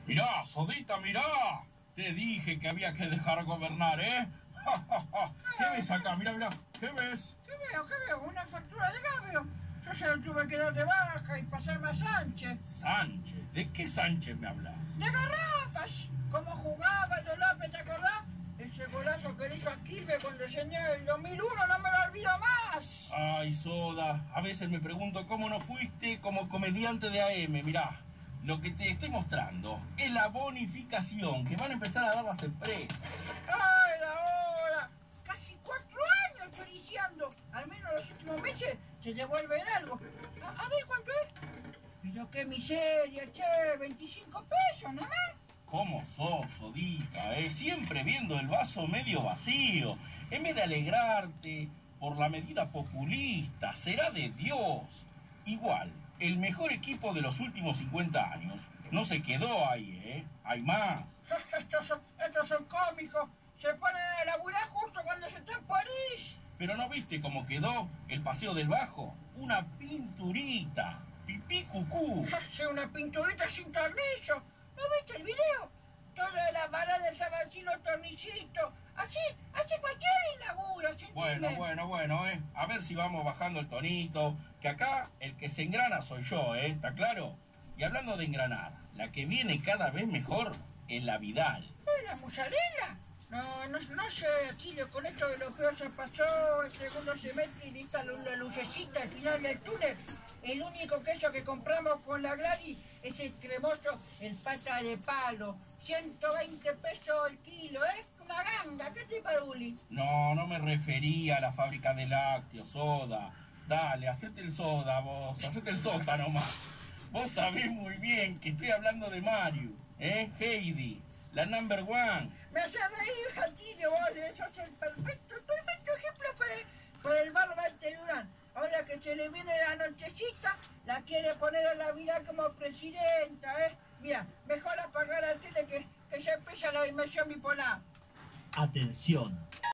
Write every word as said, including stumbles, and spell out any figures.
Mirá, Sodita, mirá. Te dije que había que dejar gobernar, ¿eh? ¿Qué ves acá? Mirá, mirá. ¿Qué ves? ¿Qué veo? ¿Qué veo? Una factura de gas, veo. Yo se lo tuve que dar de baja y pasarme a Sánchez. Sánchez. ¿De qué Sánchez me hablas? De garrafas. ¿Cómo jugaba el de López, te acordás? Ese golazo que le hizo a Quilmes cuando llené el dos mil uno, no me lo olvido más. Ay, Soda, a veces me pregunto cómo no fuiste como comediante de A M. Mirá, lo que te estoy mostrando es la bonificación que van a empezar a dar las empresas. ¡Ay, la hora! Casi cuatro años choriciando. Al menos los últimos meses se devuelven algo. A, a ver, ¿cuánto es? Pero qué miseria, che, veinticinco pesos, ¿no más? ¿Cómo sos, Sodita? Eh? Siempre viendo el vaso medio vacío. En vez de alegrarte por la medida populista, será de Dios. Igual, el mejor equipo de los últimos cincuenta años no se quedó ahí, ¿eh? Hay más. Estos son, estos son cómicos. Se ponen a laburar justo cuando se está en París. ¿Pero no viste cómo quedó el Paseo del Bajo? Una pinturita. Pipí cucú. Hace una pinturita sin tornillo. ¿No viste el video? Toda la vara del sabancino tornillito. Así, así cualquiera inaugura, ¿se entiende? Bueno, bueno, bueno, ¿eh? A ver si vamos bajando el tonito. Que acá el que se engrana soy yo, ¿eh? ¿Está claro? Y hablando de engranar, la que viene cada vez mejor es la Vidal. ¿Eh, la musarela? No, no, no sé, Achille, con esto de los juegos se pasó el segundo semestre y lista la lucecita al final del túnel. El único queso que compramos con la Glari es el cremoso, el pata de palo. ciento veinte pesos el kilo, ¿eh? Una ganga, ¿qué te paruli? No, no me refería a la fábrica de lácteos, Soda. Dale, hacete el soda vos, hacete el sota nomás. Vos sabés muy bien que estoy hablando de Mario, ¿eh? Heidi, la number one. Me hace reír, Achille, vos, sos el perfecto, el perfecto ejemplo para, para el barbante Durán. Ahora que se le viene la nochecita, la quiere poner a la vida como presidenta, ¿eh? Mira, mejor apagar la tele que, que ya empieza la dimensión bipolar. Atención,